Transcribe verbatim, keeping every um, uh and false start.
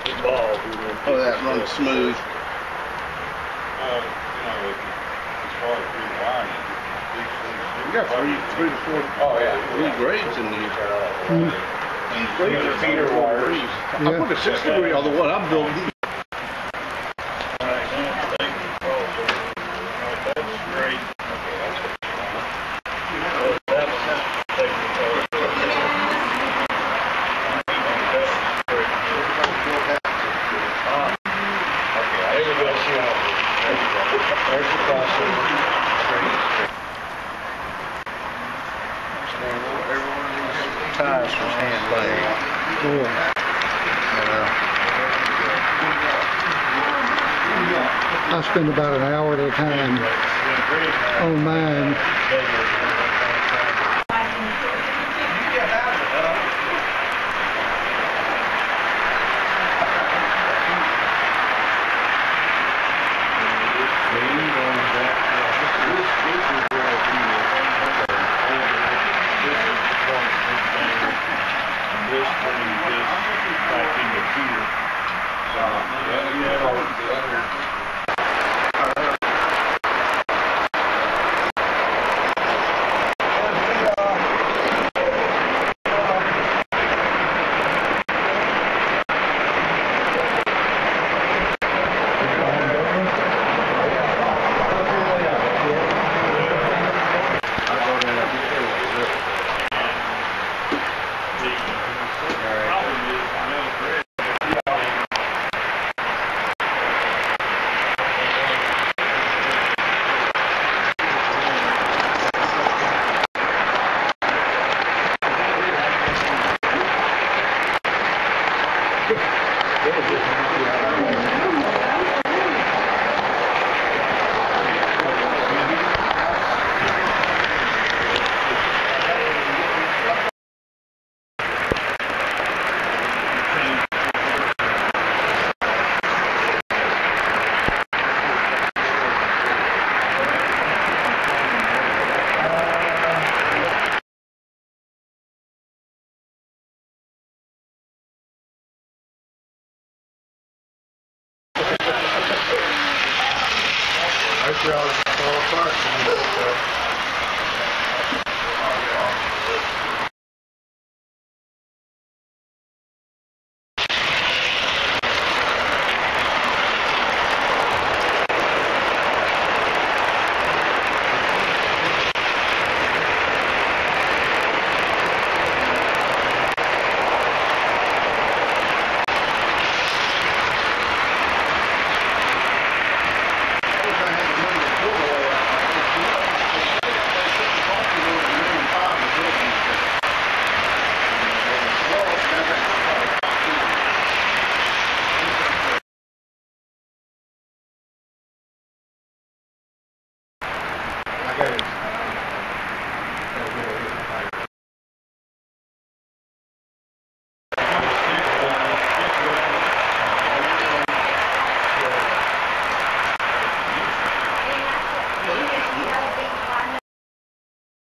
Oh, that runs smooth. Uh, you know, as far as rewiring, We got three, three to four. Oh yeah, three grades in here. Mm. These grades are feeder wires. I Yeah. put a six degree on the one I'm building. Tires was hand laid. Cool. I spend about an hour at a time on mine.